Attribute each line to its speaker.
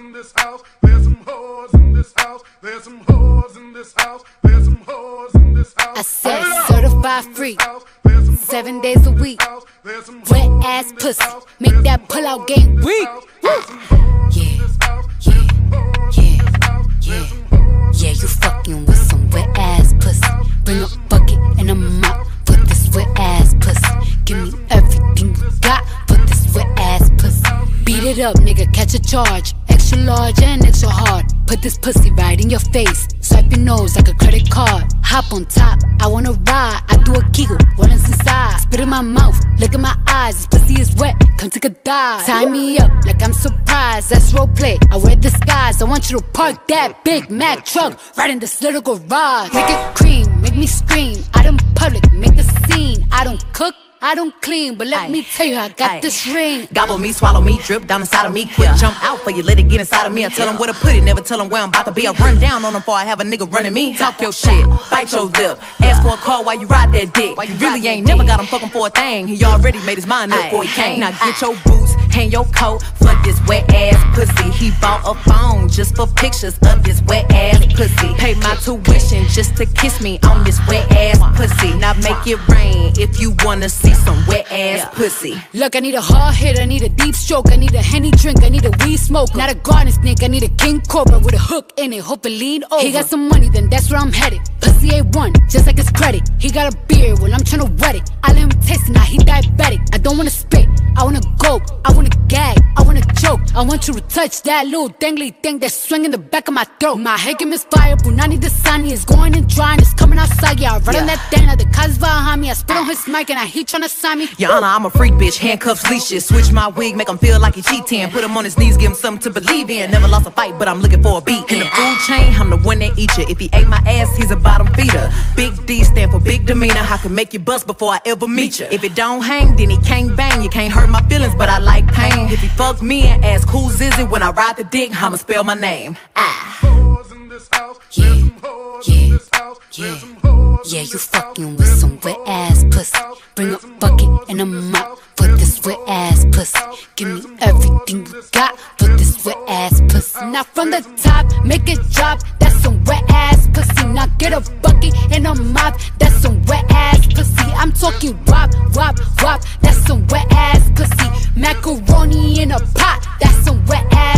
Speaker 1: in this house. There's some whores in this house. There's some whores in this house. There's some whores in this house.
Speaker 2: I said certified free, 7 days a week. Wet ass pussy, make that pull out game weak. Yeah, you fucking with some wet ass pussy. Bring a bucket and a mop for this wet ass pussy. Give me everything you got for this wet ass pussy. Beat it up, nigga, catch a charge. Extra large and extra hard. Put this pussy right in your face. Swipe your nose like a credit card. Hop on top, I wanna ride. I do a giggle, what is inside? Spit in my mouth, look in my eyes. This pussy is wet, come take a dive. Tie me up like I'm surprised, that's roleplay. I wear disguise, I want you to park that Big Mac truck right in this little garage. Make it cream, make me scream. Out in public, make a scene. I don't cook, I don't clean, but let me tell you, I got this ring.
Speaker 3: Gobble me, swallow me, drip down inside of me. Quick jump out for you, let it get inside of me. I tell them where to put it, never tell them where I'm about to be. I run down on them before I have a nigga running me. Talk your shit, bite your lip. Ask for a call while you ride that dick. You really ain't never got him fucking for a thing. He already made his mind up before he came. Now get your boots, hang your coat for this wet ass pussy. He bought a phone just for pictures of this wet ass pussy. Pay my tuition just to kiss me on this wet ass pussy. Now make it rain if you wanna see some wet ass pussy.
Speaker 2: Look, I need a hard hit, I need a deep stroke, I need a Henny drink, I need a weed smoke. Not a garden snake, I need a king cobra with a hook in it, hope it lean over. He got some money, then that's where I'm headed. Pussy A1, just like his credit. He got a beard, well I'm tryna wet it. I let him taste it, now he diabetic. I don't wanna spit, I wanna go, I wanna gag, I wanna choke. I want you to touch that little dangly thing that's swinging in the back of my throat. My head game is fire, Punani the sunny is going and drying, it's coming outside. Yeah, I run on that thing, now the cuz behind me. I spit on his mic and I he tryna sign me.
Speaker 3: Your Honor, I'm a freak bitch, handcuffs, leashes. Switch my wig, make him feel like he cheating. Put him on his knees, give him something to believe in. Never lost a fight, but I'm looking for a beat. In the food chain, I'm the one that eat you. If he ate my ass, he's a bottom feeder. Big D stand for big demeanor. I can make you bust before I ever meet you. If it don't hang, then he can't bang. You can't hurt my feelings, but I like pain. If he fuck me and ask who's is it when I ride the dick, I'ma spell my name.
Speaker 2: Yeah, you fucking with some wet ass pussy. Bring a bucket and a mop for this wet ass pussy. Give me everything you got for this wet ass pussy. Now from the top, make it drop, that's some wet ass pussy. Now get a bucket and a mop, that's some wet ass pussy. I'm talking wop, wop, wop, that's some wet ass pussy. Macaroni in a pot, that's some wet ass